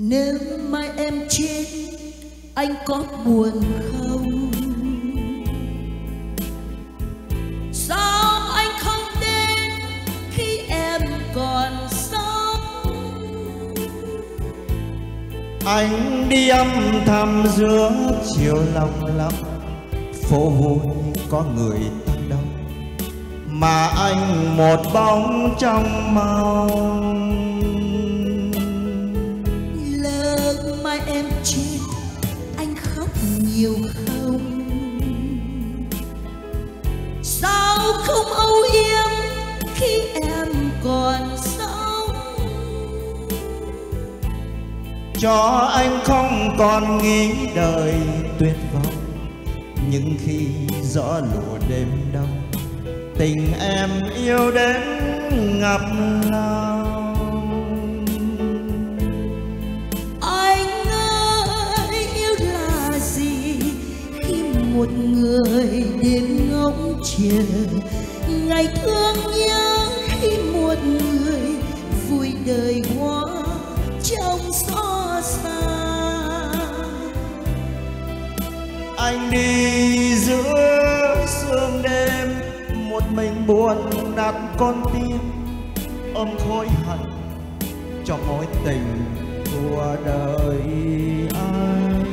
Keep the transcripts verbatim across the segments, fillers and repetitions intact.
Nếu mai em chết anh có buồn không? Sao anh không đến khi em còn sống? Anh đi âm thầm giữa chiều lòng lặng, phố vui có người tan đông, mà anh một bóng trong mong. Lỡ mai em chết anh khóc nhiều không? Sao không âu yếm khi em còn sống? Cho anh không còn nghĩ đời tuyệt vọng, nhưng khi gió lùa đêm đông, tình em yêu đến ngập lòng. Anh ơi, yêu là gì khi một người đêm ngóng chờ, ngày thương nhớ khi một người vui đời hóa trong xót xa. Anh đi giữa sương đêm, một mình buồn nát con tim, ôm khối hận cho mối tình của đời anh.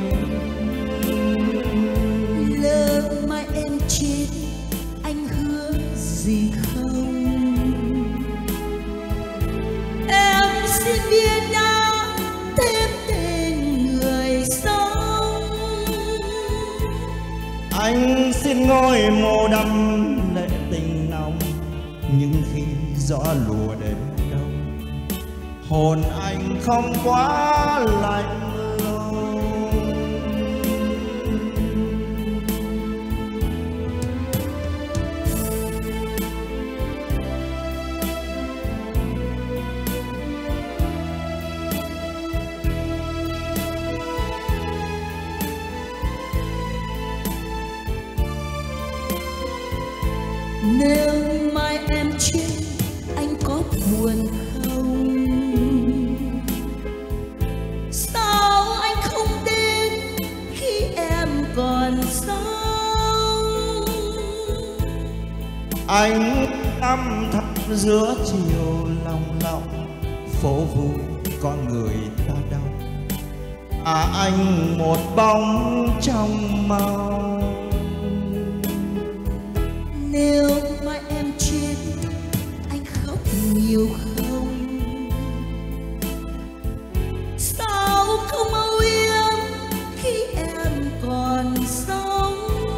Lỡ mai em chết anh hứa gì không? Em xin bia đá thêm tên người sống. Anh xin ngôi mộ đắm lệ tình nồng, nhưng khi gió lùa đêm đông, hồn anh không quá lạnh lùng. Nếu mai em chết anh có buồn không? Sao anh không đến khi em còn sống? Anh âm thầm giữa chiều lòng lòng, phố vui có người ta đau, à anh một bóng trong mong. Nếu mai em chết anh khóc nhiều không? Sao không âu yếm khi em còn sống?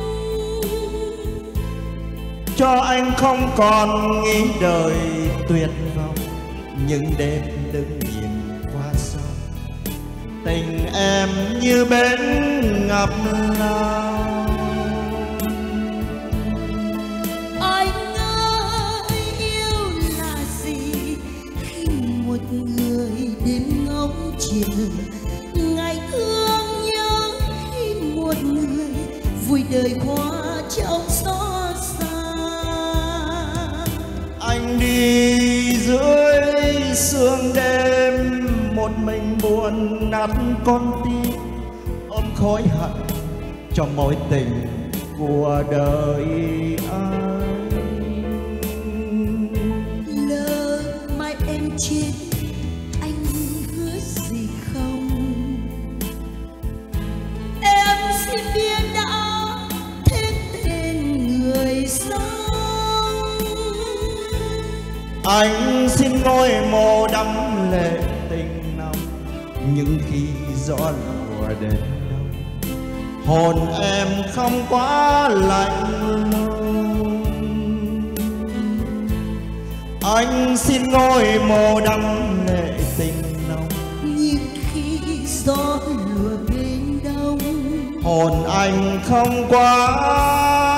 Cho anh không còn nghĩ đời tuyệt vọng, những đêm đứng nhìn qua sông, tình em như bến ngập lòng. Anh ơi, yêu là gì khi một người đến ngóng chờ, ngày thương nhớ khi một người vui đời qua trong xót xa. Anh đi dưới sương đêm, một mình buồn nát con tim, ôm khối hận cho mối tình của đời anh. Lỡ mai em chết anh hứa gì không? Em xin bia đá thêm tên người sống. Anh xin ngôi mộ đắm lệ tình nồng, nhưng khi gió lùa đêm đông, hồn em không quá lạnh lùng. Anh xin ngôi mộ đắm lệ tình nồng, Nhưng khi gió lùa bên đông, hồn anh không quá